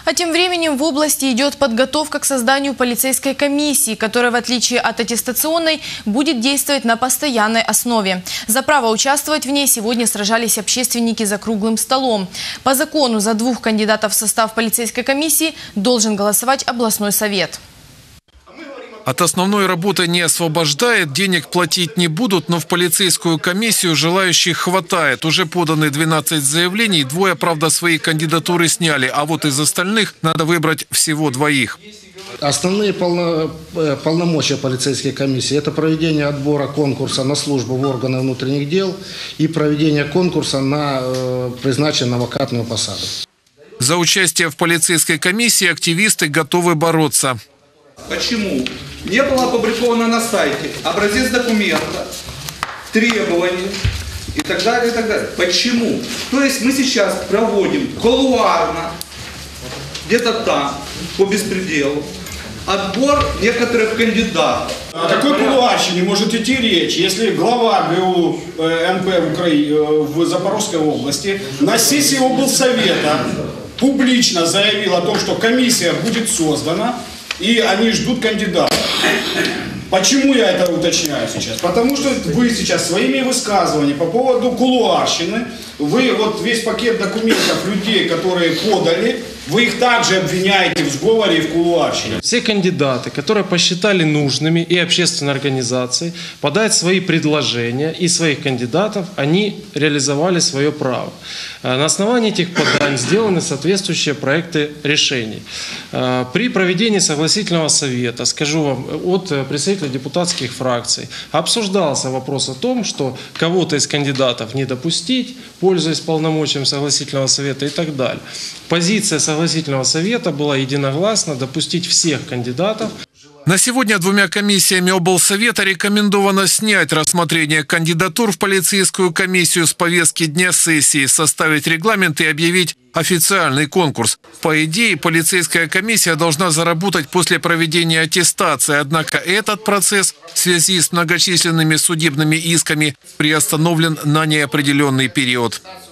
А тем временем в области идет подготовка к созданию полицейской комиссии, которая, в отличие от аттестационной, будет действовать на постоянной основе. За право участвовать в ней сегодня сражались общественники за круглым столом. По закону за 2 кандидатов в состав полицейской комиссии должен голосовать областной совет. От основной работы не освобождает, денег платить не будут, но в полицейскую комиссию желающих хватает. Уже поданы 12 заявлений, 2, правда, свои кандидатуры сняли, а вот из остальных надо выбрать всего 2. Основные полномочия полицейской комиссии – это проведение отбора конкурса на службу в органы внутренних дел и проведение конкурса на призначение на вакантную посаду. За участие в полицейской комиссии активисты готовы бороться. Почему не было опубликовано на сайте образец документа, требования и так далее, и так далее? Почему? То есть мы сейчас проводим кулуарно, где-то там, по беспределу, отбор некоторых кандидатов. О какой кулуарщине может идти речь, если глава ГУ НП в Запорожской области на сессии облсовета публично заявил о том, что комиссия будет создана, и они ждут кандидатов. Почему я это уточняю сейчас? Потому что вы сейчас своими высказываниями по поводу кулуарщины, вы вот весь пакет документов людей, которые подали, вы их также обвиняете в сговоре и в кулуарщине. Все кандидаты, которые посчитали нужными и общественные организации подать свои предложения и своих кандидатов, они реализовали свое право. На основании этих поданий сделаны соответствующие проекты решений. При проведении согласительного совета, скажу вам, от представителей депутатских фракций, обсуждался вопрос о том, что кого-то из кандидатов не допустить, пользуясь полномочием согласительного совета и так далее. Позиция согласительного совета была единогласно допустить всех кандидатов. На сегодня 2 комиссиями облсовета рекомендовано снять рассмотрение кандидатур в полицейскую комиссию с повестки дня сессии, составить регламент и объявить официальный конкурс. По идее, полицейская комиссия должна заработать после проведения аттестации, однако этот процесс в связи с многочисленными судебными исками приостановлен на неопределенный период.